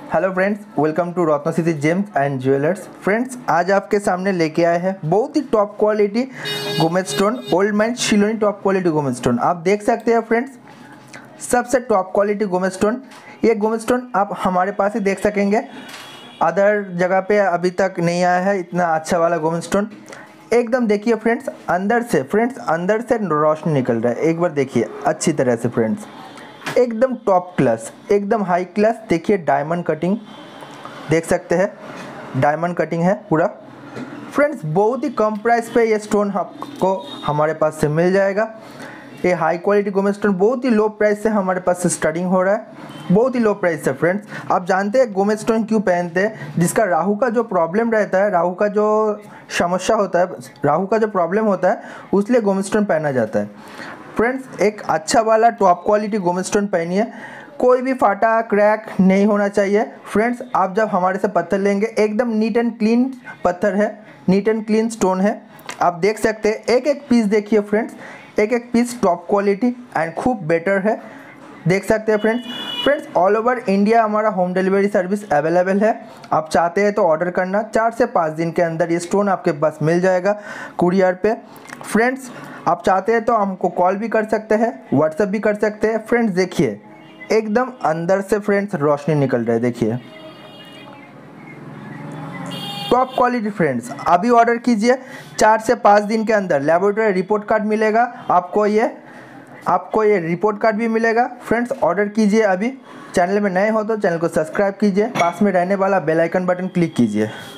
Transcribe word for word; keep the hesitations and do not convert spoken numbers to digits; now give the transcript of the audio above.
Hello friends, welcome to Ratna city gems and jewellers. Friends, आज आपके सामने लेके आए हैं बहुत ही टॉप क्वालिटी गोमेद स्टोन, ओल्ड मैन शिलोनी टॉप क्वालिटी गोमेद स्टोन। आप देख सकते हैं फ्रेंड्स, सबसे टॉप क्वालिटी गोमेद स्टोन। ये गोमेद स्टोन आप हमारे पास ही देख सकेंगे, अदर जगह पे अभी तक नहीं आया है इतना अच्छा वाला गोमेद स्टोन। एकदम देखिए फ्रेंड्स, अंदर से फ्रेंड्स अंदर से रोशनी निकल रहा है। एक बार देखिए अच्छी तरह से फ्रेंड्स, एकदम टॉप क्लास, एकदम हाई क्लास। देखिए डायमंड कटिंग देख सकते हैं, डायमंड कटिंग है पूरा। फ्रेंड्स, बहुत ही कम प्राइस पे ये स्टोन आपको हमारे पास से मिल जाएगा। ये हाई क्वालिटी गोमेद स्टोन बहुत ही लो प्राइस से हमारे पास से स्टार्टिंग हो रहा है, बहुत ही लो प्राइस से। फ्रेंड्स, आप जानते हैं गोमेद स्टोन क्यों पहनते हैं? जिसका राहु का जो प्रॉब्लम रहता है, राहु का जो समस्या होता है, राहु का जो प्रॉब्लम होता है, उसलिए गोमेद स्टोन पहना जाता है। फ्रेंड्स, एक अच्छा वाला टॉप क्वालिटी गोमेद स्टोन पहनिए, कोई भी फाटा क्रैक नहीं होना चाहिए। फ्रेंड्स, आप जब हमारे से पत्थर लेंगे, एकदम नीट एंड क्लीन पत्थर है, नीट एंड क्लीन स्टोन है। आप देख सकते हैं, एक एक पीस देखिए फ्रेंड्स, एक एक पीस टॉप क्वालिटी एंड खूब बेटर है। देख सकते हैं friends. Friends, all over India हमारा होम डिलीवरी सर्विस अवेलेबल है। आप चाहते हैं तो ऑर्डर करना, चार से पाँच दिन के अंदर ये स्टोन आपके पास मिल जाएगा कुरियर पे। फ्रेंड्स, आप चाहते हैं तो हमको कॉल भी कर सकते हैं, व्हाट्सएप भी कर सकते हैं। फ्रेंड्स, देखिए एकदम अंदर से फ्रेंड्स रोशनी निकल रहा है, देखिए टॉप क्वालिटी। फ्रेंड्स, अभी ऑर्डर कीजिए, चार से पाँच दिन के अंदर लेबोरेटरी रिपोर्ट कार्ड मिलेगा आपको, ये आपको ये रिपोर्ट कार्ड भी मिलेगा। फ्रेंड्स, ऑर्डर कीजिए अभी। चैनल में नए हो तो चैनल को सब्सक्राइब कीजिए, पास में रहने वाला बेल आइकन बटन क्लिक कीजिए।